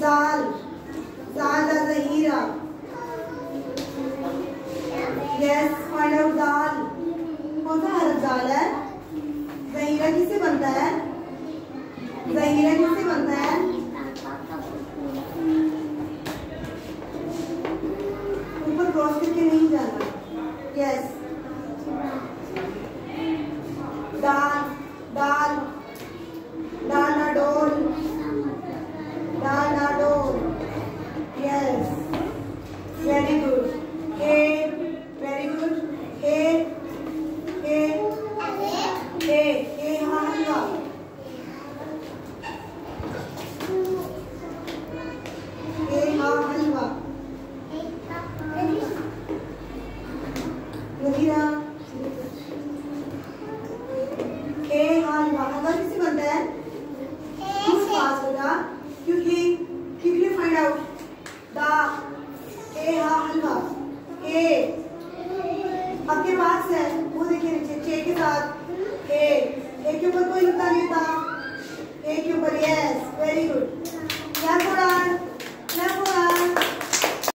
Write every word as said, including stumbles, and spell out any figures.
जाल, जाल दा ज़हीरा। यस, फाइंड आउट जाल। कौन सा हरफ जाल है? ज़हीरा किससे बनता है? ज़हीरा किससे बनता है? ऊपर क्रॉस करके नहीं जाना। यस, दाल, दाल, दाना डोल, दाना डोल। Yes, very good. Hey, very good. Hey, hey, hey, hey हाँ हलवा। हे हाँ हलवा। नदीरा, हे हाँ हलवा। हलवा किससे बनता है? किस पास होगा? क्योंकि क्योंकि फाइंड आउट दा। हे हाँ हलवा। हे आपके पास है, वो देखिए नीचे चे के साथ। हे, हे के ऊपर कोई नुक्ता नहीं था। हे के ऊपर, यस, वेरी गुड।